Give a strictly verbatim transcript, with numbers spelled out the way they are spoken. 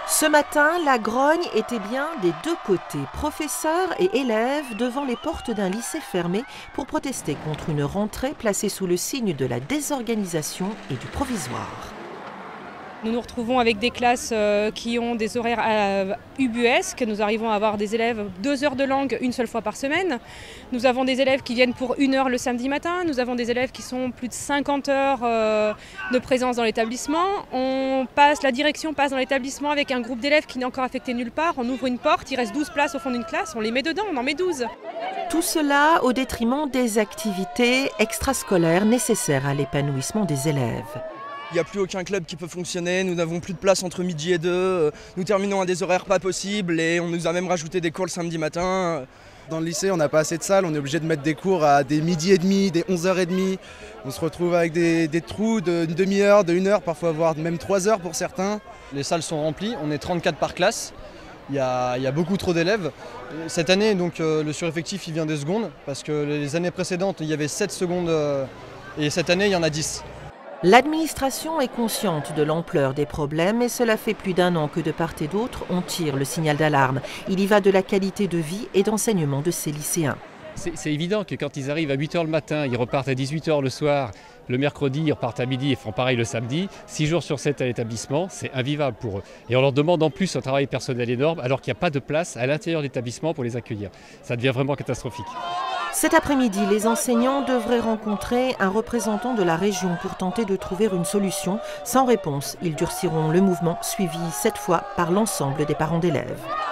Ce matin, la grogne était bien des deux côtés, professeurs et élèves devant les portes d'un lycée fermé pour protester contre une rentrée placée sous le signe de la désorganisation et du provisoire. Nous nous retrouvons avec des classes qui ont des horaires ubuesques. Nous arrivons à avoir des élèves deux heures de langue une seule fois par semaine. Nous avons des élèves qui viennent pour une heure le samedi matin. Nous avons des élèves qui sont plus de cinquante heures de présence dans l'établissement. On passe, la direction passe dans l'établissement avec un groupe d'élèves qui n'est encore affecté nulle part. On ouvre une porte, il reste douze places au fond d'une classe, on les met dedans, on en met douze. Tout cela au détriment des activités extrascolaires nécessaires à l'épanouissement des élèves. Il n'y a plus aucun club qui peut fonctionner, nous n'avons plus de place entre midi et deux, nous terminons à des horaires pas possibles et on nous a même rajouté des cours le samedi matin. Dans le lycée, on n'a pas assez de salles, on est obligé de mettre des cours à des midi et demi, des onze heures trente. On se retrouve avec des, des trous d'une demi-heure, de une heure, parfois voire même trois heures pour certains. Les salles sont remplies, on est trente-quatre par classe. Il y a, il y a beaucoup trop d'élèves. Cette année, donc, euh, le sureffectif il vient des secondes, parce que les années précédentes, il y avait sept secondes euh, et cette année, il y en a dix. L'administration est consciente de l'ampleur des problèmes et cela fait plus d'un an que de part et d'autre, on tire le signal d'alarme. Il y va de la qualité de vie et d'enseignement de ces lycéens. C'est évident que quand ils arrivent à huit heures le matin, ils repartent à dix-huit heures le soir, le mercredi ils repartent à midi et font pareil le samedi, six jours sur sept à l'établissement, c'est invivable pour eux. Et on leur demande en plus un travail personnel énorme alors qu'il n'y a pas de place à l'intérieur de l'établissement pour les accueillir. Ça devient vraiment catastrophique. Cet après-midi, les enseignants devraient rencontrer un représentant de la région pour tenter de trouver une solution. Sans réponse, ils durciront le mouvement, suivi cette fois par l'ensemble des parents d'élèves.